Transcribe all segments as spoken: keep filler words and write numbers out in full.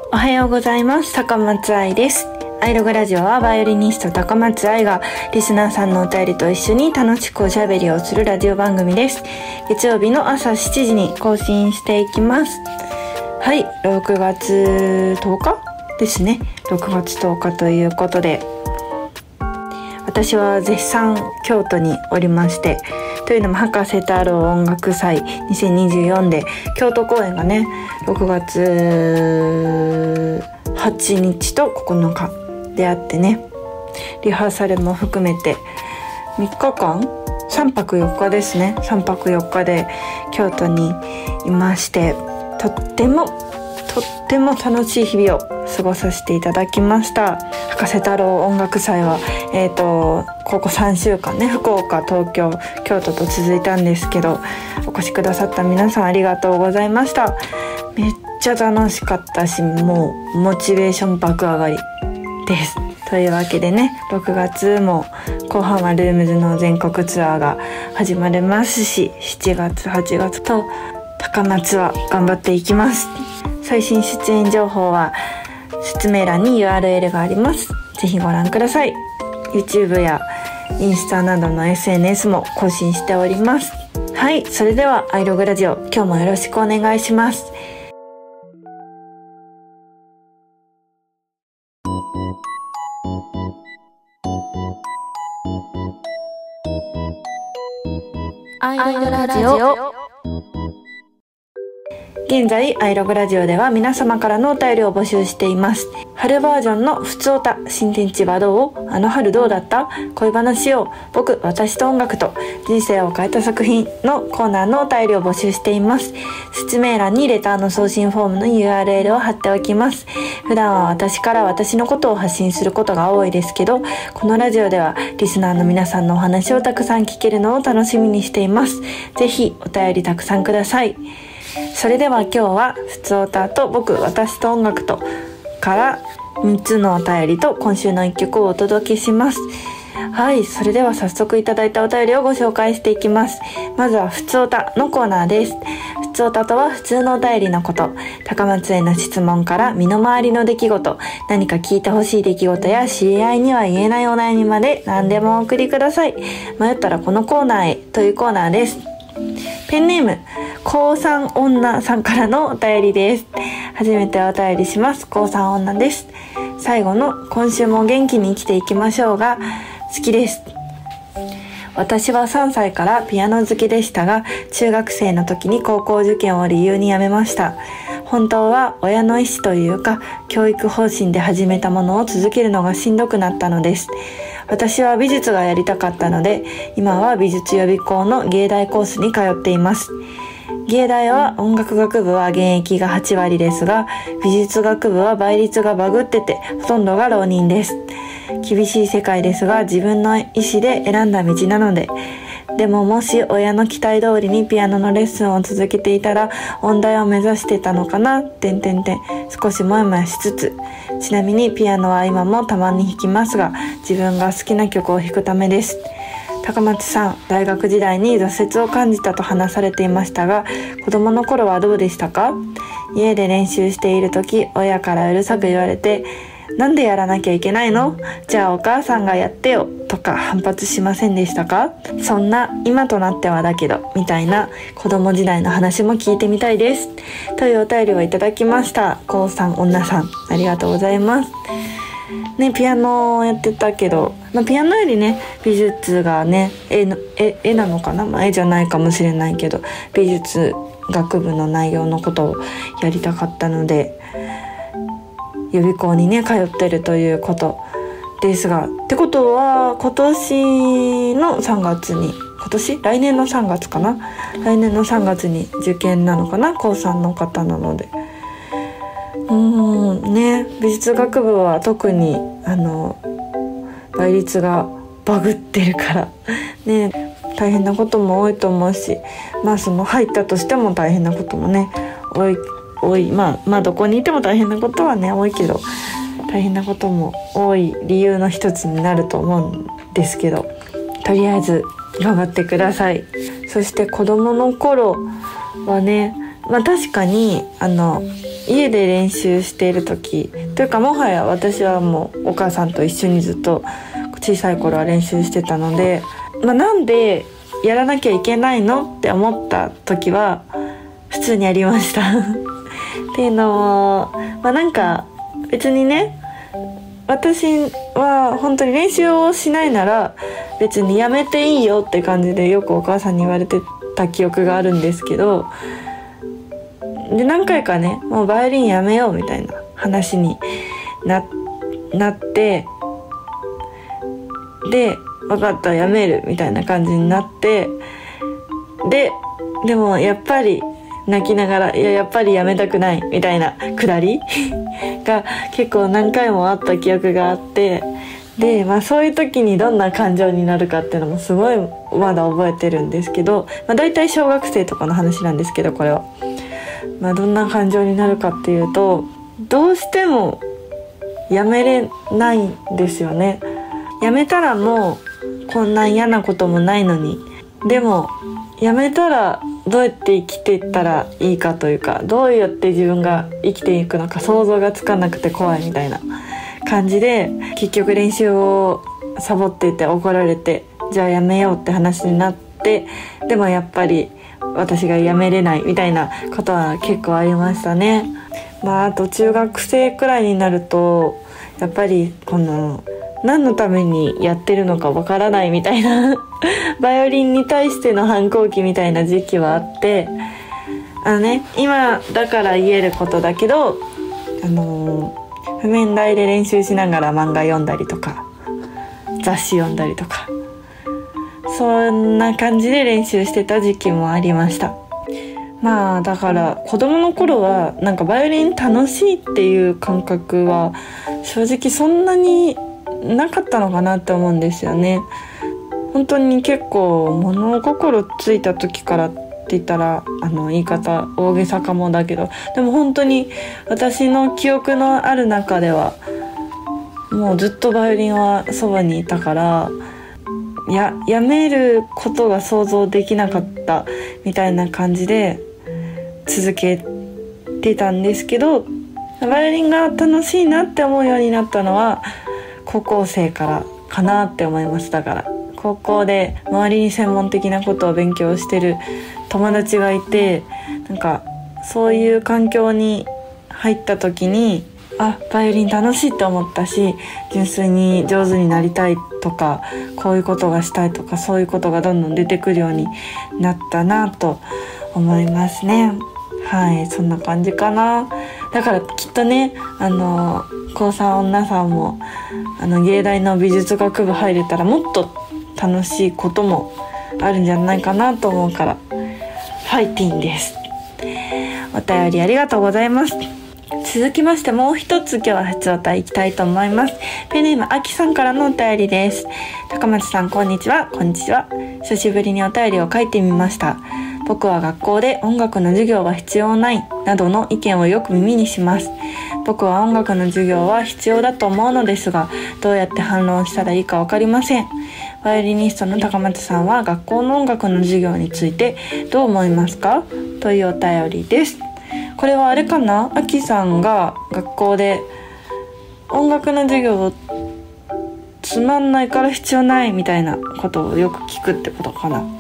おはようございます。高松愛です。アイログラジオはバイオリニスト高松愛がリスナーさんのお便りと一緒に楽しくおしゃべりをするラジオ番組です。月曜日の朝しちじに更新していきます。はい、ろくがつとおかですね。ろくがつとおかということで、私は絶賛京都におりまして、というのも博士太郎音楽祭にせんにじゅうよんで京都公演がねろくがつはちにちとここのかであってね、リハーサルも含めてみっかかんさんぱくよっかですね。さんぱくよっかで京都にいまして、とってもとっても楽しい日々を過ごさせていただきました。博士太郎音楽祭は、えーと、ここさんしゅうかんね、福岡、東京、京都と続いたんですけど、お越しくださった皆さんありがとうございました。めっちゃ楽しかったし、もうモチベーション爆上がりです。というわけでね、ろくがつも後半はルームズの全国ツアーが始まりますし、しちがつはちがつと高松は頑張っていきます。最新出演情報は説明欄に ユーアールエル があります。ぜひご覧ください。 YouTube やインスタなどの エスエヌエス も更新しております。はい、それではアイログラジオ、今日もよろしくお願いします。アイログラジオ。現在アイログラジオでは皆様からのお便りを募集しています。春バージョンのふつおた、新天地はどう、あの春どうだった、恋話を、僕、私と音楽と人生を変えた作品のコーナーのお便りを募集しています。説明欄にレターの送信フォームの ユーアールエル を貼っておきます。普段は私から私のことを発信することが多いですけど、このラジオではリスナーの皆さんのお話をたくさん聞けるのを楽しみにしています。ぜひお便りたくさんください。それでは今日はふつおたと僕、私と音楽とからみっつのお便りと今週のいっきょくをお届けします。はい、それでは早速いただいたお便りをご紹介していきます。まずはふつおたのコーナーです。ふつおたとは普通のお便りのこと、高松への質問から身の回りの出来事、何か聞いてほしい出来事や知り合いには言えないお悩みまで何でもお送りください。迷ったらこのコーナーへというコーナーです。ペンネーム高三女さんからのお便りです。初めてお便りします。高三女です。最後の今週も元気に生きていきましょうが好きです。私はさんさいからピアノ好きでしたが、中学生の時に高校受験を理由にやめました。本当は親の意思というか教育方針で始めたものを続けるのがしんどくなったのです。私は美術がやりたかったので、今は美術予備校の芸大コースに通っています。芸大は音楽学部は現役がはちわりですが、美術学部は倍率がバグっててほとんどが浪人です。厳しい世界ですが自分の意思で選んだ道なので、でももし親の期待通りにピアノのレッスンを続けていたら音大を目指してたのかなてんてんてん少しもやもやしつつ、ちなみにピアノは今もたまに弾きますが、自分が好きな曲を弾くためです。高松さん、大学時代に挫折を感じたと話されていましたが、子供の頃はどうでしたか？家で練習している時、親からうるさく言われて、なんでやらなきゃいけないの？じゃあお母さんがやってよとか反発しませんでしたか？そんな今となってはだけどみたいな子供時代の話も聞いてみたいですというお便りをいただきました。高さん女さん、ありがとうございますね。ピアノをやってたけど、まあ、ピアノよりね美術がね 絵, の 絵, 絵なのかな、まあ、絵じゃないかもしれないけど美術学部の内容のことをやりたかったので予備校にね通ってるということですが、ってことは今年のさんがつに今年来年のさんがつかな来年のさんがつに受験なのかな、高さんの方なので、うーんね、美術学部は特にあの倍率がバグってるからね、大変なことも多いと思うし、まあその入ったとしても大変なこともね多い多いまあまあどこにいても大変なことはね多いけど、大変なことも多い理由の一つになると思うんですけど、とりあえず頑張ってください。そして子供の頃はね、まあ確かにあの家で練習している時というか、もはや私はもうお母さんと一緒にずっと小さい頃は練習してたので、まあ、なんでやらなきゃいけないのって思った時は普通にやりましたっていうのも、まあ、なんか別にね、私は本当に練習をしないなら別にやめていいよって感じでよくお母さんに言われてた記憶があるんですけど、で何回かね、もうバイオリンやめようみたいな話に な, なってで分かったやめるみたいな感じになって、ででもやっぱり泣きながらいややっぱりやめたくないみたいなくだりが結構何回もあった記憶があって、で、まあ、そういう時にどんな感情になるかっていうのもすごいまだ覚えてるんですけど、まあ、大体小学生とかの話なんですけど、これは、まあ、どんな感情になるかっていうと、どうしてもやめれないんですよね。やめたらもうこんな嫌なこともないのに、でもやめたらどうやって生きていったらいいかというか、どうやって自分が生きていくのか想像がつかなくて怖いみたいな感じで、結局練習をサボっていて怒られて、じゃあやめようって話になって、でもやっぱり私がやめれないみたいなことは結構ありましたね。まああと中学生くらいになるとやっぱりこの何のためにやってるのかわからないみたいなバイオリンに対しての反抗期みたいな時期はあって、あのね、今だから言えることだけど、あのー、譜面台で練習しながら漫画読んだりとか雑誌読んだりとか、そんな感じで練習してた時期もありました。まあだから子供の頃はなんかバイオリン楽しいっていう感覚は正直そんなになかったのかなって思うんですよね。本当に結構物心ついた時からって言ったらあの言い方大げさかもだけど、でも本当に私の記憶のある中ではもうずっとバイオリンはそばにいたから、ややめることが想像できなかったみたいな感じで続けてたんですけど、バイオリンが楽しいなって思うようになったのは高校生からかなって思います。だから高校で周りに専門的なことを勉強してる友達がいて、なんかそういう環境に入った時に、あ、バイオリン楽しいって思ったし、純粋に上手になりたいとかこういうことがしたいとか、そういうことがどんどん出てくるようになったなと思いますね。はい、そんな感じかな。だからきっとね、あの高さん女さんもあの芸大の美術学部入れたらもっと楽しいこともあるんじゃないかなと思うからファイティンです。お便りありがとうございます。続きましてもう一つ今日はふつおたいきたいと思います。ペンネームあきさんからのお便りです。高松さんこんにちは。こんにちは。久しぶりにお便りを書いてみました。僕は学校で音楽の授業は必要ないなどの意見をよく耳にします。僕は音楽の授業は必要だと思うのですが、どうやって反論したらいいかわかりません。バイオリニストの高松さんは学校の音楽の授業についてどう思いますか？というお便りです。これはあれかな、あきさんが学校で音楽の授業つまんないから必要ないみたいなことをよく聞くってことかな。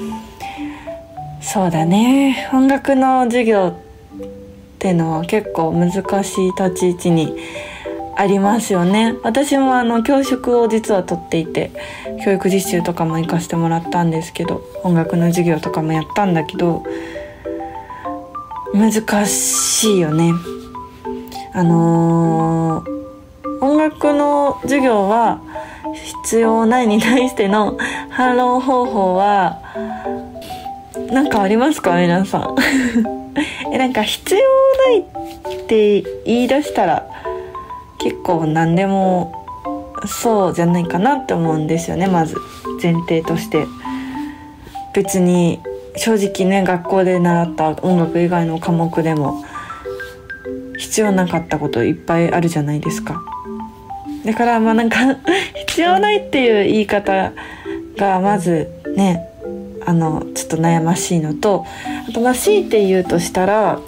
そうだね、音楽の授業っていうのは結構難しい立ち位置にありますよね。私もあの教職を実は取っていて、教育実習とかも行かせてもらったんですけど、音楽の授業とかもやったんだけど難しいよね。あのー、音楽の授業は必要ないに対しての反論方法は何かありますか皆さんえなんか必要ないって言い出したら結構何でもそうじゃないかなって思うんですよね。まず前提として別に正直ね、学校で習った音楽以外の科目でも必要なかったこといっぱいあるじゃないですか。だからまあなんか必要ないっていう言い方がまずね、あのちょっと悩ましいのと、あとまあ強いて言うとしたら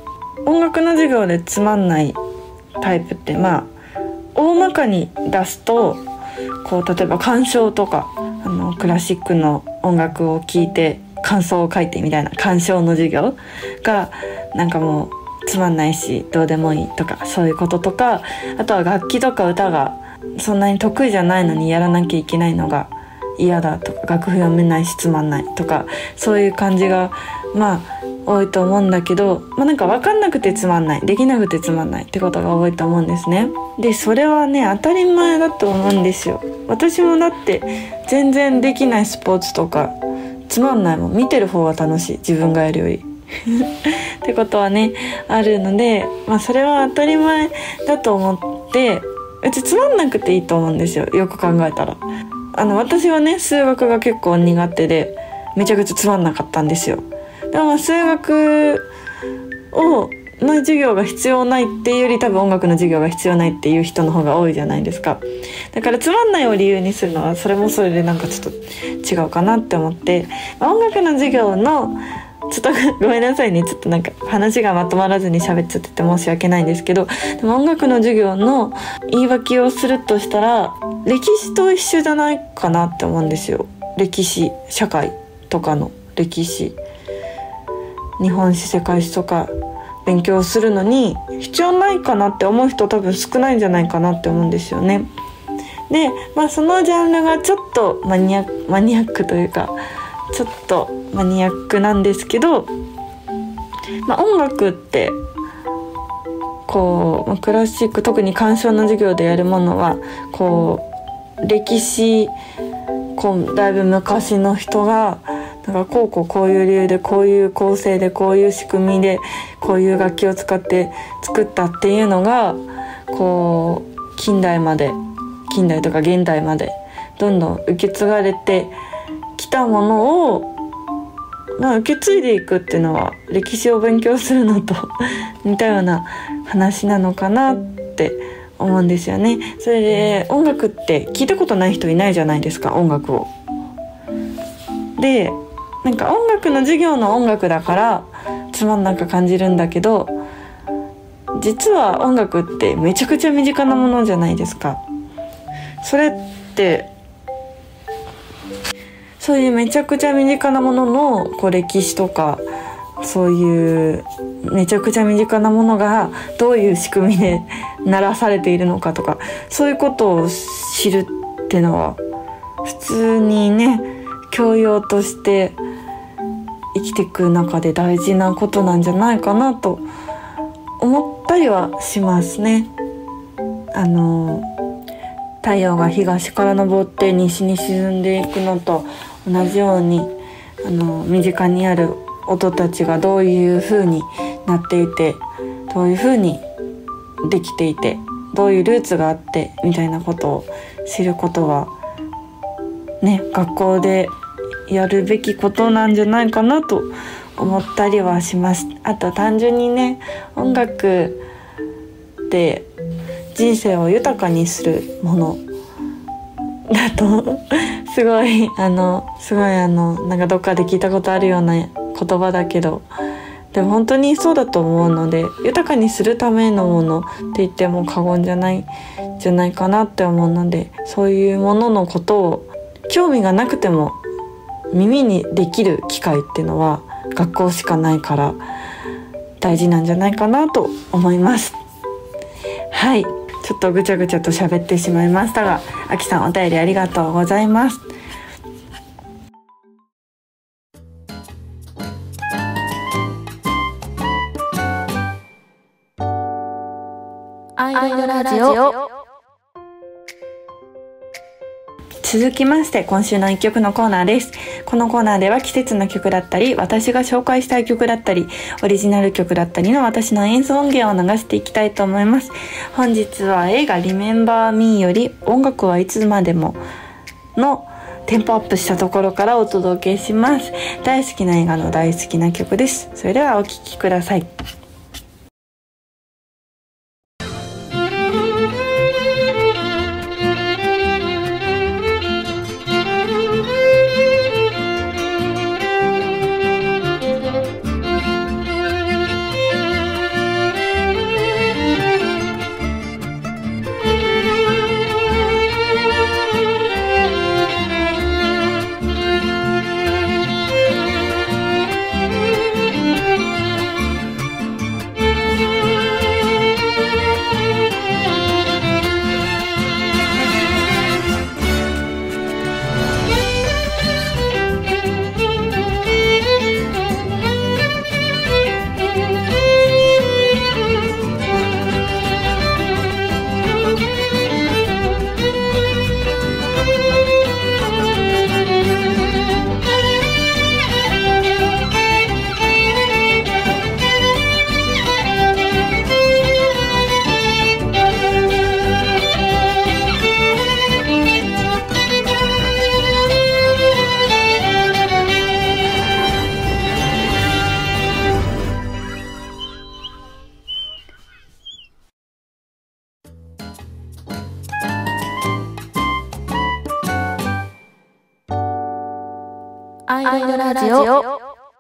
音楽の授業でつまんないタイプって、まあ大まかに出すと、こう例えば鑑賞とか、あのクラシックの音楽を聴いて感想を書いてみたいな鑑賞の授業がなんかもうつまんないしどうでもいいとか、そういうこととか、あとは楽器とか歌がそんなに得意じゃないのにやらなきゃいけないのが嫌だとか、楽譜読めないしつまんないとか、そういう感じがまあ多いと思うんだけど、まあ、なんか分かんなくてつまんない、できなくてつまんないってことが多いと思うんですね。でそれはね当たり前だと思うんですよ。私もだって全然できないスポーツとかつまんないもん、見てる方が楽しい、自分がやるよりってことはねあるので、まあ、それは当たり前だと思って、うちつまんなくていいと思うんですよ。よく考えたら、あの私はね数学が結構苦手でめちゃくちゃつまんなかったんですよ。でも数学をの授業が必要ないっていうより、多分音楽の授業が必要ないっていう人の方が多いじゃないですか。だからつまんないを理由にするのはそれもそれでなんかちょっと違うかなって思って、音楽の授業のちょっとごめんなさいね、ちょっとなんか話がまとまらずに喋っちゃってて申し訳ないんですけど、でも音楽の授業の言い訳をするとしたら歴史と一緒じゃないかなって思うんですよ。歴史、社会とかの歴史、日本史、世界史とか勉強するのに必要ないかなって思う人多分少ないんじゃないかなって思うんですよね。で、まあ、そのジャンルがちょっとマニア、マニアックというかちょっとマニアックなんですけど、まあ、音楽ってこうクラシック、特に鑑賞の授業でやるものはこう歴史、こうだいぶ昔の人がなんかこうこうこういう理由でこういう構成でこういう仕組みでこういう楽器を使って作ったっていうのがこう近代まで、近代とか現代までどんどん受け継がれてきたものを、まあ、受け継いでいくっていうのは歴史を勉強するのと似たような話なのかなって思うんですよね。それで音楽って聞いたことない人いないじゃないですか、音楽を。でなんか音楽の授業の音楽だからつまんなく感じるんだけど、実は音楽ってめちゃくちゃ身近なものじゃないですか。それってそういうめちゃくちゃ身近なもののこう歴史とか、そういうめちゃくちゃ身近なものがどういう仕組みで鳴らされているのかとか、そういうことを知るってのは普通にね教養として生きていく中で大事なことなんじゃないかなと思ったりはしますね。あの太陽が東から昇って西に沈んでいくのと同じように、あの身近にある音たちがどういう風になっていて、どういう風にできていて、どういうルーツがあってみたいなことを知ることはね、学校でやるべきことなんじゃないかなと思ったりはします。あと単純にね、音楽って人生を豊かにするものだとすごいあのすごいあのなんかどっかで聞いたことあるような言葉だけど、でも本当にそうだと思うので、豊かにするためのものって言っても過言じゃないじゃないかなって思うので、そういうもののことを興味がなくても耳にできる機会っていうのは学校しかないから大事なんじゃないかなと思います。はい、ちょっとぐちゃぐちゃと喋ってしまいましたが、あきさんお便りありがとうございます。アイドラジオ。続きまして今週のいっきょくのコーナーです。このコーナーでは季節の曲だったり、私が紹介したい曲だったり、オリジナル曲だったりの私の演奏音源を流していきたいと思います。本日は映画リメンバーミーより音楽はいつまでものテンポアップしたところからお届けします。大好きな映画の大好きな曲です。それではお聴きください。 アイドルラジオ。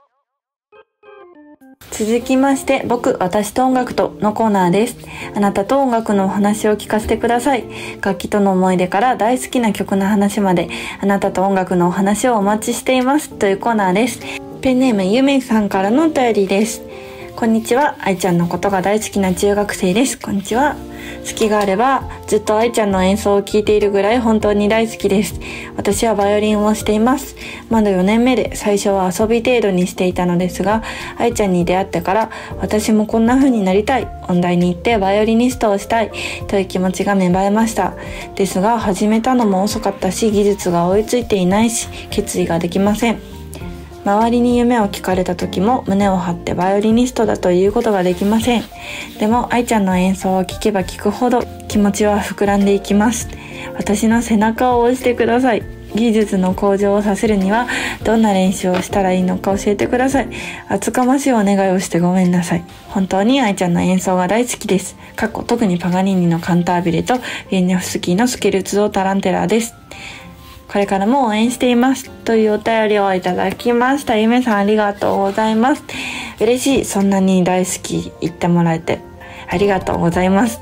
続きまして、僕、私と音楽とのコーナーです。あなたと音楽のお話を聞かせてください。楽器との思い出から大好きな曲の話まで、あなたと音楽のお話をお待ちしていますというコーナーです。ペンネームゆめさんからのお便りです。こんにちは、愛ちゃんのことが大好きな中学生です。こんにちは。好きがあればずっと愛ちゃんの演奏を聴いているぐらい本当に大好きです。私はバイオリンをしています。まだよねんめで最初は遊び程度にしていたのですが、愛ちゃんに出会ってから私もこんな風になりたい、音大に行ってバイオリニストをしたいという気持ちが芽生えました。ですが始めたのも遅かったし、技術が追いついていないし、決意ができません。周りに夢を聞かれた時も胸を張ってバイオリニストだということができません。でも愛ちゃんの演奏を聴けば聴くほど気持ちは膨らんでいきます。私の背中を押してください。技術の向上をさせるにはどんな練習をしたらいいのか教えてください。厚かましいお願いをしてごめんなさい。本当に愛ちゃんの演奏が大好きです。過去特にパガニーニのカンタービレとゲンニャフスキーのスケルツォタランテラです。これからも応援していますというお便りをいただきました。ゆめさん、ありがとうございます。嬉しい。そんなに大好き言ってもらえてありがとうございます。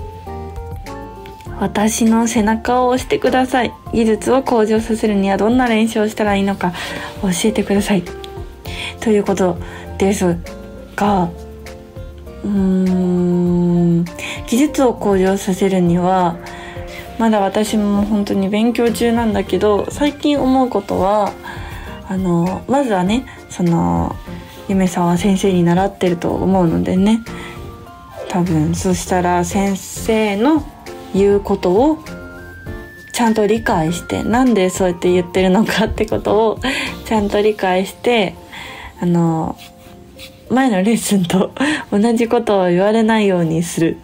私の背中を押してください。技術を向上させるにはどんな練習をしたらいいのか教えてくださいということですが、うーん技術を向上させるにはまだ私も本当に勉強中なんだけど、最近思うことはあのまずはね、そのゆめさんは先生に習ってると思うのでね、多分そしたら先生の言うことをちゃんと理解して、なんでそうやって言ってるのかってことをちゃんと理解して、あの前のレッスンと同じことを言われないようにする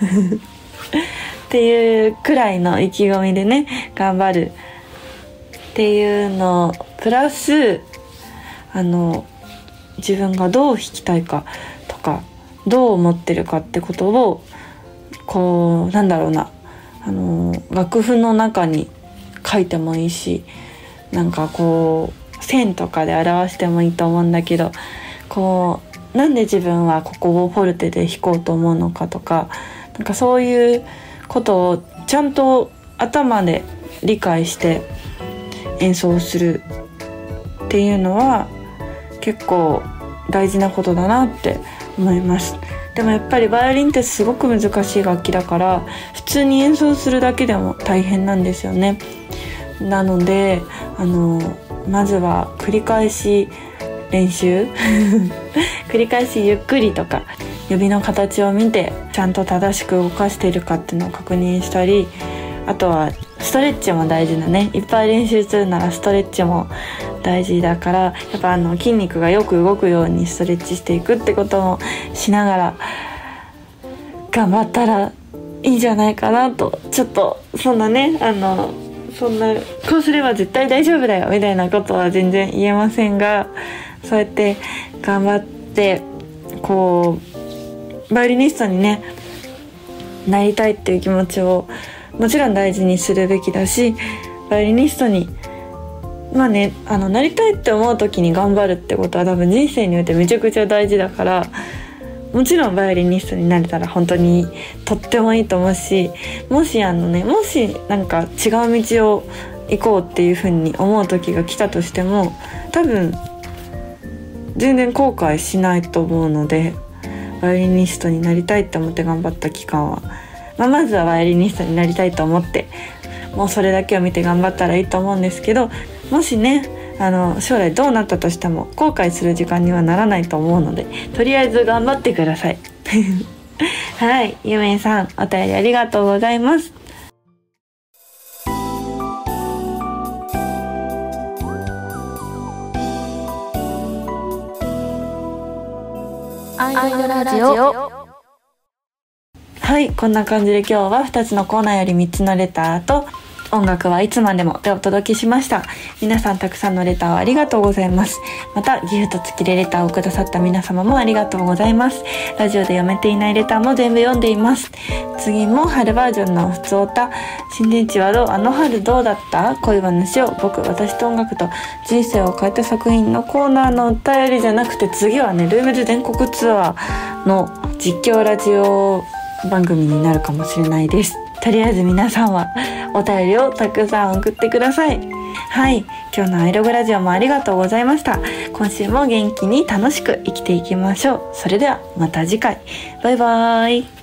っていうくらいの意気込みでね頑張るっていうのプラス、あの自分がどう弾きたいかとかどう思ってるかってことをこうなんだろうな、あの楽譜の中に書いてもいいし、なんかこう線とかで表してもいいと思うんだけど、こうなんで自分はここをフォルテで弾こうと思うのかとか、なんかそういうことをちゃんと頭で理解して演奏するっていうのは結構大事なことだなって思います。でもやっぱりバイオリンってすごく難しい楽器だから、普通に演奏するだけでも大変なんですよね。なのであのまずは繰り返し練習繰り返しゆっくりとか指の形を見てちゃんと正しく動かしているかっていうのを確認したり、あとはストレッチも大事だね。いっぱい練習するならストレッチも大事だから、やっぱあの筋肉がよく動くようにストレッチしていくってこともしながら頑張ったらいいんじゃないかなと。ちょっとそんなね、あのそんなこうすれば絶対大丈夫だよみたいなことは全然言えませんが、そうやって頑張ってこうバイオリニストにねなりたいっていう気持ちをもちろん大事にするべきだし、バイオリニストにまあね、あのなりたいって思う時に頑張るってことは多分人生においてめちゃくちゃ大事だから、もちろんバイオリニストになれたら本当にとってもいいと思うし、もしあのねもしなんか違う道を行こうっていう風に思う時が来たとしても、多分全然後悔しないと思うので、バイオリニストになりたいって思って頑張った期間は、まあ、まずはバイオリニストになりたいと思ってもうそれだけを見て頑張ったらいいと思うんですけど、もしねあの将来どうなったとしても後悔する時間にはならないと思うので、とりあえず頑張ってくださいはい、ゆめさんお便りありがとうございます。アイドルラジオ。はい、こんな感じで今日はふたつのコーナーよりみっつのレターと音楽はいつまでもでお届けしました。皆さんたくさんのレターをありがとうございます。またギフト付きでレターをくださった皆様もありがとうございます。ラジオで読めていないレターも全部読んでいます。次も春バージョンのふつおた、新天地はどう、あの春どうだった、恋話を僕、私と音楽と人生を変えた作品のコーナーのお便りじゃなくて、次はねルーベル全国ツアーの実況ラジオ番組になるかもしれないです。とりあえず皆さんはお便りをたくさん送ってください。はい、今日のアイログラジオもありがとうございました。今週も元気に楽しく生きていきましょう。それではまた次回、バイバーイ。